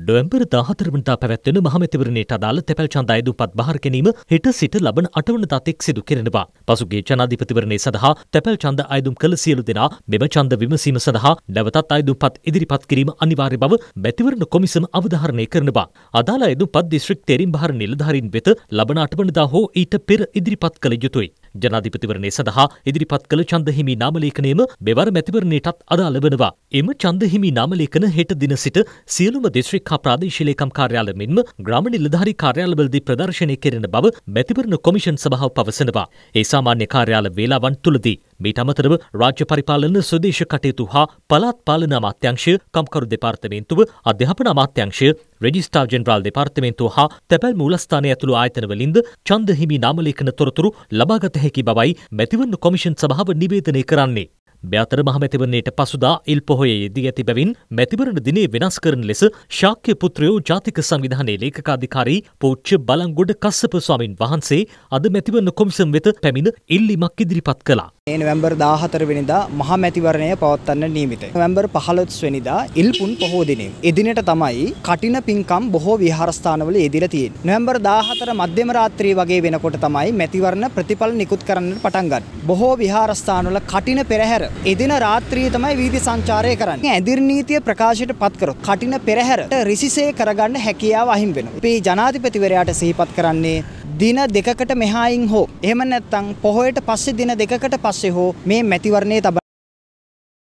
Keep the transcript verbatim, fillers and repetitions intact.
නොවැම්බර් දාහතර වනදා පැවැත්වෙන මහමැතිවරණයට අදාළ තැපැල් ඡන්ද අයදුම්පත් බහර ගැනීම හෙට සිට ලබන අට වනදා තෙක් සිදු කෙරෙනවා. පසුගිය ජනාධිපතිවරණය සඳහා තැපැල් ඡන්ද අයදුම් කළ සියලු දෙනා මෙම ඡන්ද විමසීම සඳහා නැවතත් අයදුම්පත් ඉදිරිපත් කිරීම අනිවාර්ය බව මැතිවරණ කොමිසම අවධාරණය කරනවා. අදාළ අයදුම්පත් දිස්ත්‍රික් තේරීම් බහර නිලධාරීන් වෙත ලබන අට වනදා හෝ ඊට පෙර ඉදිරිපත් කළ යුතුයි. ජනාධිපතිවරණය සඳහා ඉදිරිපත් කළ ඡන්ද හිමි නාමලේඛනයම මෙවර මැතිවරණයටත් අදාළ වෙනවා. එම ඡන්ද හිමි නාමලේඛන හෙට දින සිට සියලුම දිස්ත්‍රික් හා ප්‍රාදේශීය ලේකම් කාර්යාල මෙන්ම ග්‍රාම නිලධාරී කාර්යාලවලදී ප්‍රදර්ශනය කෙරෙන බව මැතිවරණ කොමිෂන් සභාව පවසනවා. ඒ සාමාන්‍ය කාර්යාල වේලාවන් තුලදී මීට අමතරව රාජ්‍ය පරිපාලන ස්වදේශ කටයුතු හා පළාත් පාලන අමාත්‍යාංශය, කම්කරු දෙපාර්තමේන්තුව, අධ්‍යාපන අමාත්‍යාංශය, රෙජිස්ට්‍රාර් ජෙනරාල් දෙපාර්තමේන්තුව හා තැපැල් මූලස්ථානය ඇතුළු ආයතනවලින්ද ඡන්ද හිමි නාමලේඛන තොරතුරු ලබාගත හැකි බවයි මැතිවරණ කොමිෂන් සභාව නිවේදනය කරන්නේ. මේ අතර මහමැතිවරණයට පසුදා ඉල් පොහොය යෙදී ඇති බැවින් මැතිවරණ දිනේ වෙනස් කරන ලෙස ශාක්‍ය පුත්‍රයෝ ජාතික සංවිධානයේ ලේකකාධිකාරී පූජ්‍ය බලංගොඩ කස්සප ස්වාමින් වහන්සේ අද මැතිවරණ කොමිසම වෙත පැමිණ ඉල්ලීමක් ඉදිරිපත් කළා. මේ නොවැම්බර් දාහතර වෙනිදා මහමැතිවරණය පවත්වන්න නියමිතයි. නොවැම්බර් පහළොස් වෙනිදා ඉල්පුන් පොහෝ දිනය. එදිනට තමයි කටින පින්කම් බොහෝ විහාරස්ථානවල යෙදিলা තියෙන්නේ. නොවැම්බර් දාහතර මධ්‍යම රාත්‍රිය වගේ වෙනකොට තමයි මැතිවරණ ප්‍රතිඵල නිකුත් කරන්න පටන් ගන්න. බොහෝ විහාරස්ථානවල කටින පෙරහැර එදින රාත්‍රියේ තමයි වීදි සංචාරය කරන්නේ. ඇදිරි නීතිය ප්‍රකාශයට පත් කරොත් කටින පෙරහැරට රිසිසේ කරගන්න හැකියාව අහිමි වෙනවා. අපි ජනාධිපතිවරයාට සිහිපත් කරන්නේ දින දෙකකට මෙහායින් හෝ එහෙම නැත්නම් පොහොයට පස්සේ දින දෙකකට පස්සේ හෝ මේ මැතිවරණයේ තබන